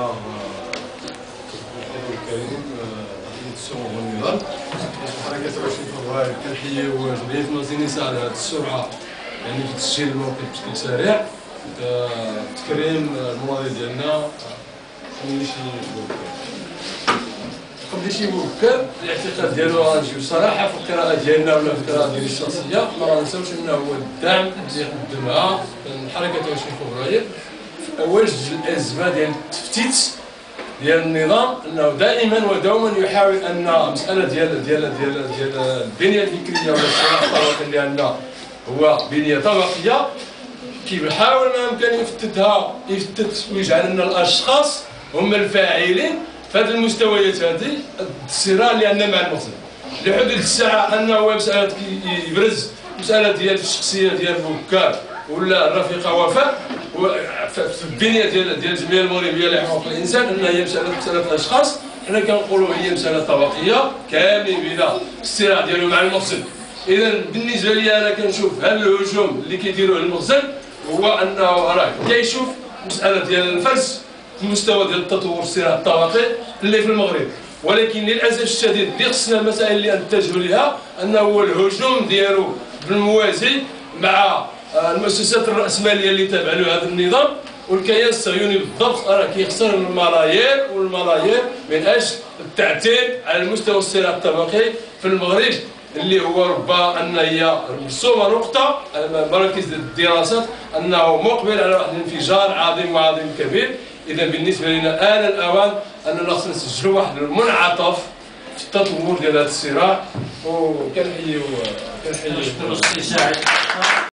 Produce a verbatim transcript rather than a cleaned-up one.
الكريم أهمية السرعة والنظام. حركة عشرين فبراير كنحييو جمعية منظمي النساء على هذه السرعة، يعني في تسجيل الموقف بشكل سريع، تكريم المواضيع ديالنا قبل شي قبل شي مبكر. الاعتقاد ديالو غنجيو صراحة في القراءة ديالنا ولا في القراءة ديالي الشخصية، ما غنساوش أنه هو الدعم اللي قدمها حركة عشرين فبراير في أول الأزمة ديال التفتيت ديال النظام، انه دائما ودوما يحاول ان مساله ديال ديال ديال ديال البنيه الفكريه ولا الصراع الطبقي اللي عندنا هو بنيه طبقيه، كيحاول ما امكن يفتتها يفتت ويجعل لنا الاشخاص هم الفاعلين في هذه المستويات هذه الصراع اللي عندنا مع المخزن. لحدود الساعه انه هو مساله يبرز مساله ديال الشخصيه ديال بوكار ولا الرفيقه وفاء في البنيه ديال ديال الجمعيه المغربيه لحقوق الانسان، انها هي مساله مساله الاشخاص. حنا كنقولوا هي مساله طبقيه كاملين بلا الصراع ديالو مع المخزن. اذا بالنسبه لي انا كنشوف هذا الهجوم اللي كيديروه المخزن هو انه راه كيشوف مساله ديال الفرز في المستوى ديال التطور الصراع الطبقي اللي في المغرب، ولكن للاسف الشديد اللي خصنا المسائل اللي نتجهوا لها انه هو الهجوم ديالو بالموازي مع المؤسسات الرأسمالية اللي تابعة له هذا النظام، والكيان الصهيوني بالضبط راه كيخسر الملايير والملايير من أجل التعتيم على المستوى الصراع الطبقي في المغرب، اللي هو ربما أن هي مرسومة نقطة مراكز الدراسات أنه مقبل على واحد الانفجار عظيم وعظيم كبير. إذا بالنسبة لنا آن الأوان أننا خصنا نسجلوا واحد المنعطف في التطور ديال هذا الصراع، وكنحييو كنحييو